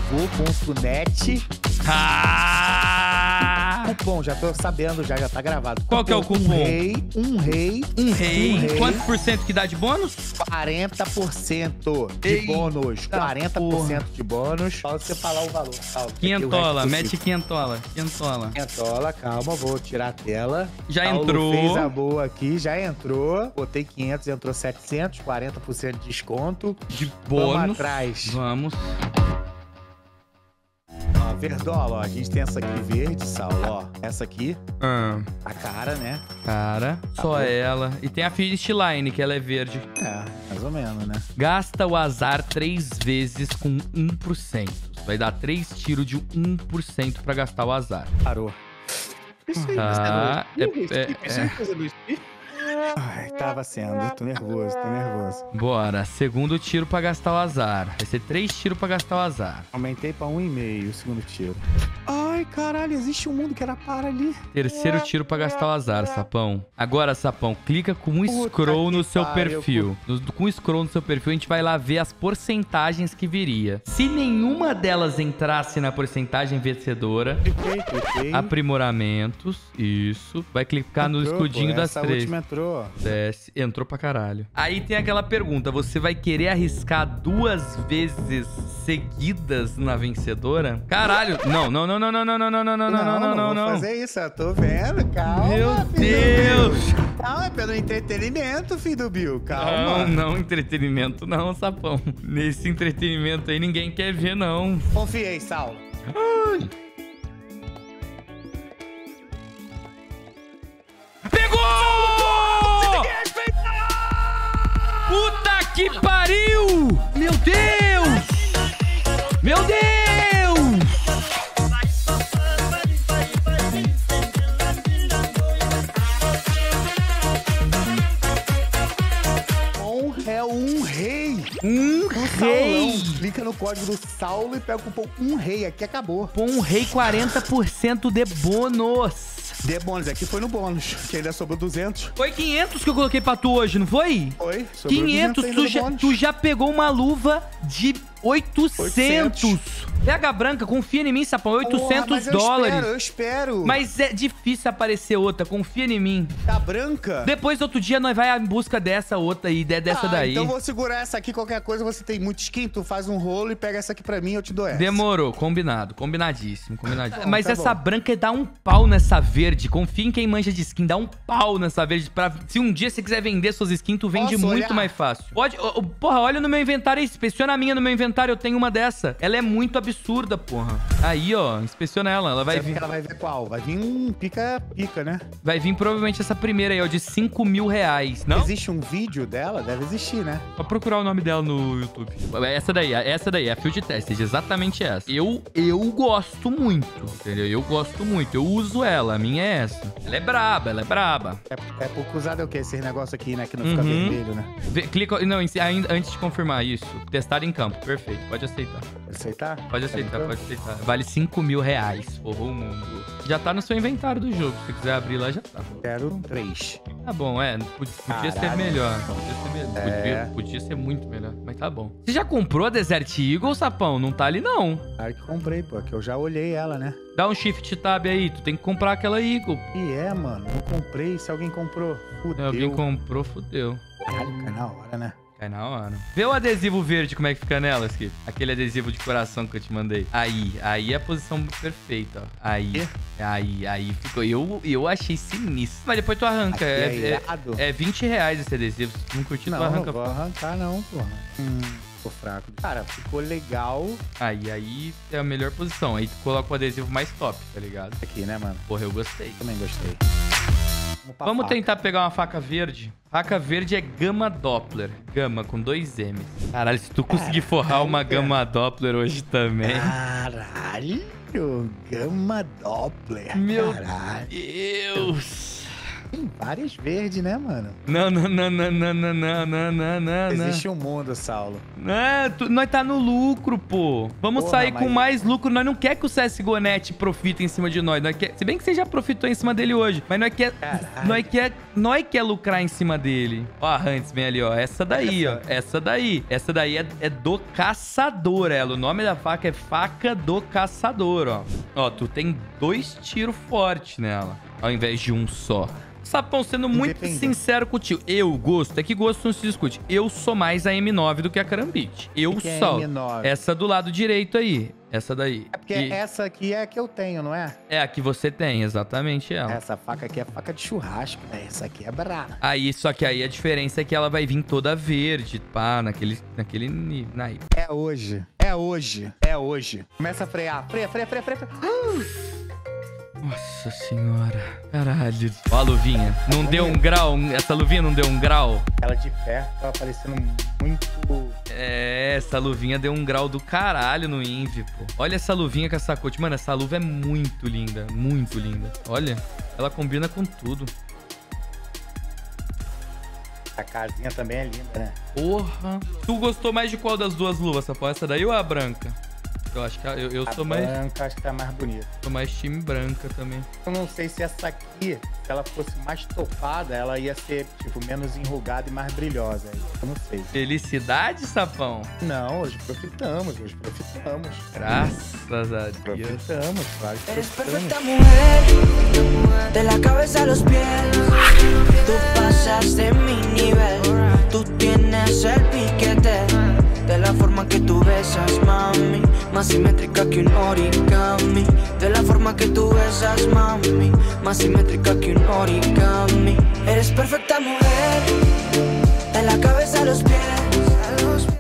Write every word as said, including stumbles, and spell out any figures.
pivô ponto net. Ah! Cupom, já tô sabendo, já, já tá gravado. Qual que é o cupom? Um rei, um rei, Um rei. um rei. Quantos por cento que dá de bônus? quarenta por cento de Eita, bônus. quarenta por cento porra. de bônus. Só você falar o valor. Calma, Quinhentola, aqui o resto mete quinhentola. Quinhentola. quinhentola, calma, vou tirar a tela. Já Paulo entrou. fez a boa aqui, já entrou. Botei quinhentos, entrou setecentos, quarenta por cento de desconto. De Vamos bônus. atrás. Vamos. Ó, Verdola, ó, a gente tem essa aqui verde, Saulo, ó. Essa aqui, Ah, a cara, né? cara, só bom. ela. E tem a Finish Line, que ela é verde. É, mais ou menos, né? Gasta o azar três vezes com um por cento. Vai dar três tiros de um por cento pra gastar o azar. Parou. Isso aí, Tá, você não- é- é- Isso aí, coisa do Steve? Ai, tava sendo. Tô nervoso, tô nervoso. Bora, segundo tiro pra gastar o azar. Vai ser três tiros pra gastar o azar. Aumentei pra um e meio o segundo tiro. Ai, caralho, existe um mundo que era para ali. Terceiro tiro pra gastar o azar, Sapão. Agora, Sapão, clica com um Puta scroll que no seu pariu, perfil. No- com um scroll no seu perfil, a gente vai lá ver as porcentagens que viria. Se nenhuma delas entrasse na porcentagem vencedora, Cliquei, cliquei. aprimoramentos, isso. Vai clicar no Entrou, escudinho pô, das essa três. última entrou. Desce. Entrou pra caralho. Aí tem aquela pergunta: você vai querer arriscar duas vezes seguidas na vencedora? Caralho. Não, não, não, não, não, não, não, não, não, não, não, não, não, vou não. fazer isso, eu tô vendo, calma. Meu filho do Deus! Bill. Calma, é pelo entretenimento, filho do Bill, calma. Não, não, entretenimento não, Sapão. Nesse entretenimento aí ninguém quer ver, não. Confiei, Saulo. Pegou! Puta que pariu! Meu Deus! Meu Deus! Um é um rei. Um Um rei! Saulão. Clica no código do Saulo e pega o cupom um rei. Aqui acabou. Pô, um rei quarenta por cento de bônus. De bônus, aqui foi no bônus, que ainda sobrou duzentos. Foi quinhentos que eu coloquei pra tu hoje, não foi? Foi, sobrou quinhentos, duzentos ainda tu no já, bônus. tu já pegou uma luva de oitocentos. Pega a branca, confia em mim, Sapão, oitocentos Porra, mas eu dólares. espero, eu espero. Mas é difícil aparecer outra, confia em mim. Tá branca? Depois, outro dia, nós vai em busca dessa outra aí, de- dessa Ah, daí. então vou segurar essa aqui, qualquer coisa, você tem muito skin, tu faz um rolo e pega essa aqui pra mim, eu te dou essa. Demorou, combinado, combinadíssimo, combinadíssimo. Tá bom, Mas tá essa bom. branca dá um pau nessa verde. Confia em quem manja de skin, dá um pau nessa verde. Pra, se um dia você quiser vender suas skins, tu vende Posso muito olhar? mais fácil. Pode, ô, ô, porra, olha no meu inventário aí, inspeciona a minha no meu inventário, eu tenho uma dessa. Ela é muito absurda, porra. Aí, ó, inspeciona ela, ela vai Vai vir... vir. Ela vai ver qual? Vai vir um pica-pica, né? Vai vir provavelmente essa primeira aí, ó, de cinco mil reais. Não? Existe um vídeo dela? Deve existir, né? Pra procurar o nome dela no YouTube. Essa daí, essa daí, é a Field Tested, exatamente essa. Eu, eu gosto muito, entendeu? Eu gosto muito, eu uso ela, a minha é essa. Ela é braba, ela é braba. É, é pouco usado é o quê? Esse negócio aqui, né? Que não fica Uhum. vermelho, né? Vê- clica, não, em- ainda antes de confirmar isso, testar em campo, perfeito, pode aceitar. Pode aceitar? Pode aceitar, Tá pode aceitar. Vale cinco mil reais, porra, o mundo. Já tá no seu inventário do jogo, se quiser abrir lá, já tá. Quero três. Tá bom, é, podia, podia ser Caralho. melhor. Podia ser, me- É. podia, podia ser muito melhor, mas tá bom. Você já comprou a Desert Eagle, Sapão? Não tá ali, não. Claro que comprei, pô, que eu já olhei ela, né? Dá um shift tab aí, tu tem que comprar aquela Eagle. E é, mano, não comprei. Se alguém comprou, fudeu. Alguém comprou, fudeu. Caralho, cai na hora, né? Cai na hora. Vê o adesivo verde, como é que fica nela, Skip. Aquele adesivo de coração que eu te mandei. Aí, aí é a posição perfeita, ó. Aí, aí, aí ficou. Eu, eu achei sinistro. Mas depois tu arranca. Aqui É, é é, irado. é vinte reais esse adesivo. Se tu não curtir, tu Não, arranca. não vou arrancar não, porra. Hum, ficou fraco. Cara, ficou legal Aí, aí é a melhor posição. Aí tu coloca o adesivo mais top, tá ligado? aqui, né, mano? Porra, eu gostei. Também gostei. pra Vamos faca. tentar pegar uma faca verde. Faca verde é Gama Doppler. Gama com dois M's. Caralho, se tu conseguir forrar uma Gama Doppler hoje também. Caralho, Gama Doppler. Meu Caralho. Deus. Tem várias verdes, né, mano? Não, não, não, não, não, não, não, não, não, não. Existe um mundo, Saulo. É, tu, nós tá no lucro, pô. Vamos Porra, sair mas- com mais lucro. Nós não quer que o C S G O Net profita em cima de nós. Nós quer, se bem que você já profitou em cima dele hoje. Mas nós quer, Caralho. nós quer, nós quer lucrar em cima dele. Ó, a Huntsman ali, ó. Essa daí, ó. Essa daí. Essa daí é, é do caçador, ela. O nome da faca é faca do caçador, ó. Ó, tu tem dois tiros fortes nela, ao invés de um só. Sapão, sendo muito Independente. sincero contigo, eu gosto, é que gosto não se discute. Eu sou mais a M nove do que a Karambit. Eu Que que é só. M nove? Essa do lado direito aí. Essa daí. É porque E- essa aqui é a que eu tenho, não é? É a que você tem, exatamente ela. Essa faca aqui é faca de churrasco, né? Essa aqui é brava. Aí, só que aí a diferença é que ela vai vir toda verde, pá, naquele, naquele nível. Naí. É hoje. É hoje. É hoje. Começa a frear. Freia, freia, freia, freia. freia. Nossa senhora. Caralho. Ó a luvinha. Não deu um grau? Essa luvinha não deu um grau? Ela de perto tava parecendo muito... É, essa luvinha deu um grau do caralho no Invi, pô. Olha essa luvinha com essa cote. Mano, essa luva é muito linda. Muito linda. Olha, ela combina com tudo. A casinha também é linda, né? Porra. Tu gostou mais de qual das duas luvas, Sapão? Essa daí ou a branca? Eu acho que a- eu, eu A sou mais, branca acho que tá mais bonita. sou mais time branca também. Eu não sei se essa aqui, se ela fosse mais topada, ela ia ser, tipo, menos enrugada e mais brilhosa. Eu não sei. Felicidade, Sapão? Não, hoje profitamos, hoje profitamos. Graças a Deus. Profitamos, claro que Eres profitamos. perfecta mujer, de la cabeza a los pies. Tú pasas de mi nivel, tú tienes el piquete. De la forma que tú besas, mami, más simétrica que un origami. De la forma que tú besas, mami, más simétrica que un origami. Eres perfecta mujer, de la cabeza a los pies.